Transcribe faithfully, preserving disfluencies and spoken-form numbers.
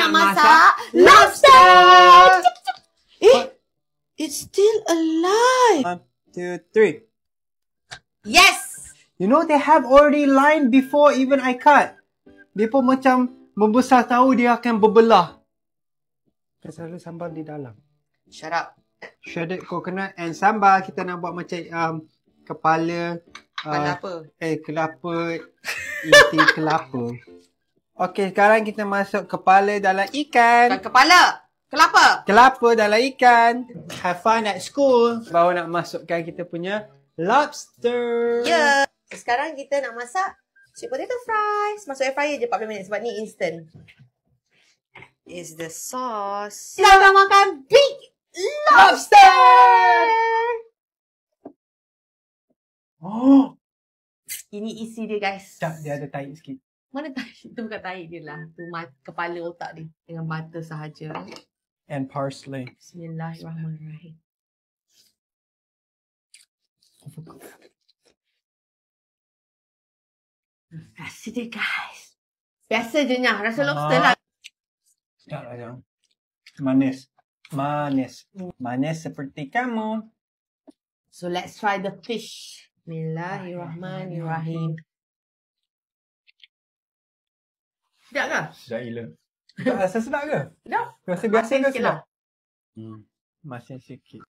nak masak lobster. Eh, it's still alive. One, two, three. Yes. You know, they have already lined before even I cut. Dia pun macam membesar tahu dia akan berbelah. Kan selalu sambal di dalam. Shut up. Shredded coconut and sambal. Kita nak buat macam um, kepala. Kepala uh, apa? Eh, kelapa. Inti kelapa. Okey, sekarang kita masuk kepala dalam ikan. Bukan kepala. Kelapa. Kelapa dalam ikan. Have fun at school. Baru nak masukkan kita punya lobster. Ya. Yeah. Sekarang kita nak masak sweet potato fries. Masuk air fryer je empat puluh minit sebab ni instant. Is the sauce. Kita akan makan big lobster. Oh. Ini isi dia guys. Tak, dia ada tahi sikit. Mana tahi? Itu bukan tahi dia lah. Itu kepala otak dia. Dengan butter sahaja. And parsley. Bismillahirrahmanirrahim. Rasa dia guys. Biasa je nyah. Rasa lobster lah. Tak lah yang. Manis. Manis. Manis seperti kamu. So let's try the fish. Bismillahirrahmanirrahim. Sedap ke? Sedap gila. Tak rasa sedap ke? Sedap. Rasa biasa ke sedap? Sikit lah. Hmm. Masin sikit.